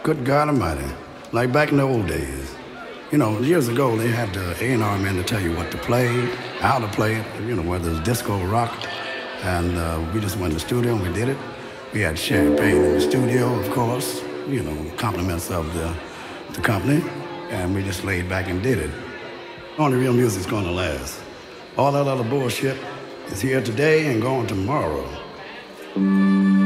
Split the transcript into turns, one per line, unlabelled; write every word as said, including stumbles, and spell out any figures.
good God Almighty, like back in the old days. You know, years ago, they had the A and R men to tell you what to play, how to play it, you know, whether it's disco or rock. And uh, we just went to the studio and we did it. We had champagne in the studio, of course, you know, compliments of the, the company. And we just laid back and did it. Only real music's gonna last. All that other bullshit is here today and gone tomorrow.